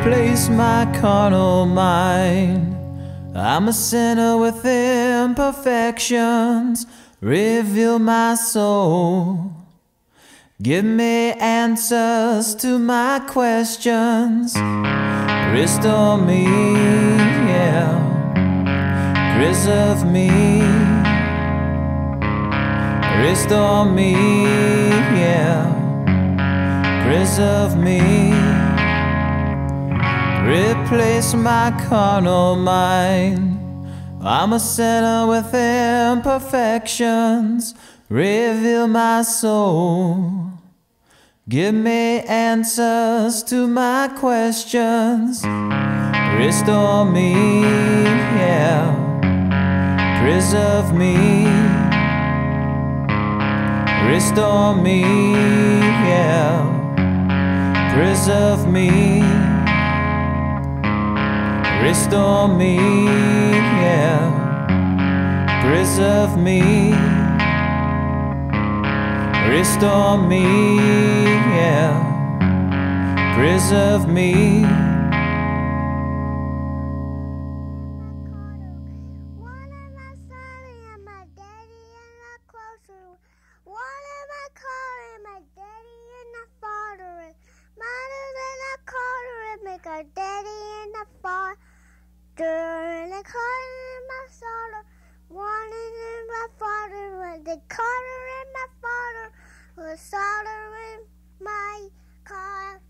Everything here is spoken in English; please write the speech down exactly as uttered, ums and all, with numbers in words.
replace my carnal mind. I'm a sinner with imperfections. Reveal my soul. Give me answers to my questions. Restore me, yeah. Preserve me. Restore me, yeah. Preserve me. Replace my carnal mind. I'm a sinner with imperfections. Reveal my soul. Give me answers to my questions. Restore me, yeah. Preserve me. Restore me, yeah. Preserve me. Restore me, yeah. Preserve me. Restore me, yeah. Preserve me. One of my son and my daddy and a closer. One of my calling my daddy and a father. Mother and a quarter and make a daddy and a father. And a calling my son. One and my father and the color and my father was solder in my car.